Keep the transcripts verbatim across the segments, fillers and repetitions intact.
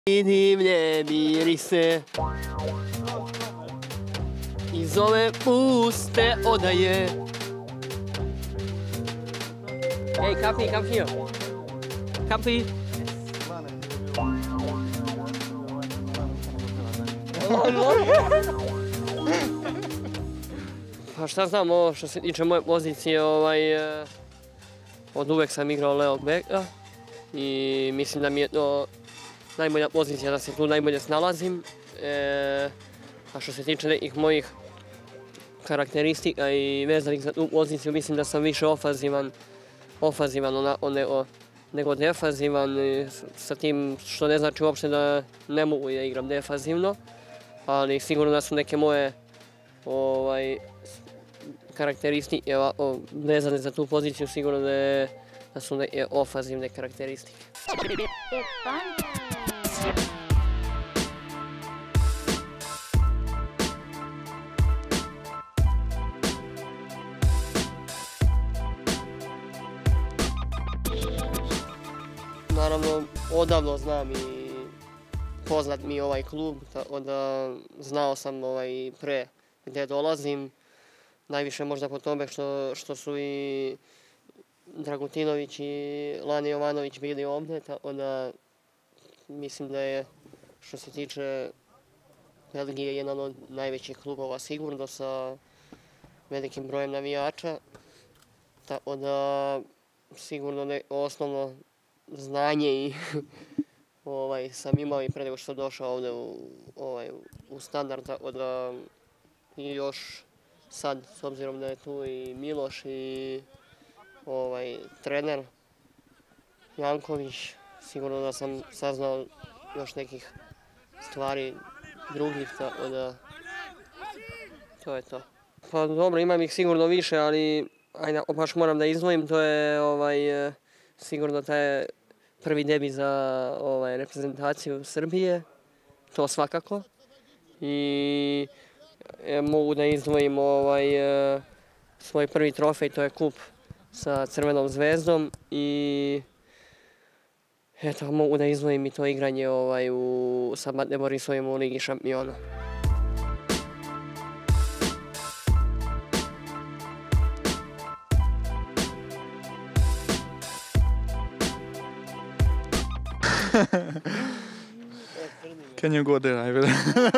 Divlje mirise iz ove puste odaje. Ej, kapi, kapio. Kapi. Pa šta znam, ovo što se tiče moje pozicije, ovaj, od uvek sam igrao levog beka i mislim da mi je to najbolja pozicija, da se tu najbolje snalazim. E, a što se tiče nekih mojih karakteristika i vezanih za tu poziciju, mislim da sam više ofazivan, ofazivan onako nego, nego defazivan, sa tim što ne znači uopšte da ne mogu da igram defazivno, ali sigurno da su neke moje ovaj, karakteristike vezane za tu poziciju, sigurno da, je, da su neke ofazivne karakteristike. Naravno, odavno znam i poznat mi je ovaj klub, tako da znao sam ovaj, pre gdje dolazim. Najviše možda po tome što, što su i Dragutinović i Lani Jovanović bili ovdje, tako da mislim da je, što se tiče Belgije, jedan od najvećih klubova sigurno sa velikim brojem navijača. Tako da sigurno ne, osnovno znanje i ovaj, sam imao i pre nego što sam došao ovdje u, ovaj, u Standard, tako da i još sad, s obzirom da je tu i Miloš i ovaj, trener Janković, sigurno da sam saznao još nekih stvari drugih, tako da to je to. Pa dobro, imam ih sigurno više, ali ajde, baš moram da izdvojim, to je ovaj, sigurno taj prvi debi za ovaj, reprezentaciju Srbije, to svakako. I e, mogu da izdvojim ovaj, e, svoj prvi trofej, to je kup sa Crvenom zvezdom i eto, mogu da izdvojim i to igranje ovaj, u, sa Mate Borisovim u Ligi šampiona. Can you go there? I will.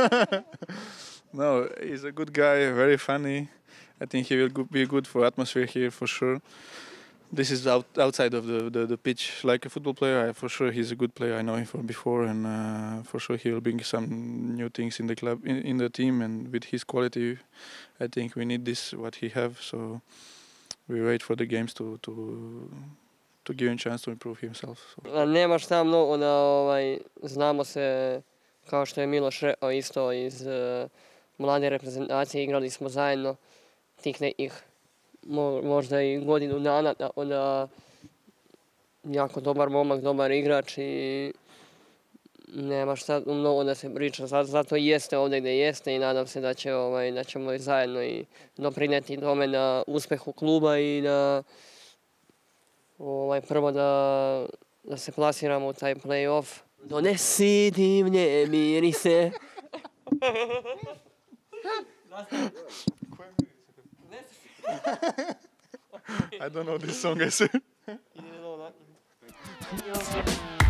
No, he's a good guy, very funny. I think he will go be good for atmosphere here for sure. This is out, outside of the, the, the pitch, like a football player. I, for sure, he's a good player. I know him from before, and uh, for sure he will bring some new things in the club, in, in the team, and with his quality, I think we need this what he have. So we wait for the games to to. to give him a chance to improve himself. So. Nema šta mnogo da ovaj, znamo se, kao što je Miloš rekao, isto iz uh, mlade reprezentacije, igrali smo zajedno tih nekih mo, možda i godinu dana, tako da jako dobar momak, dobar igrač i nema šta mnogo da se priča, zato i jeste ovdje gdje jeste i nadam se da, će, ovaj, da ćemo zajedno i doprineti tome na uspehu kluba i da Ovaj, prvo da, da se plasiramo u taj play-off. Donesi divlje mirise. I don't know this song, I said.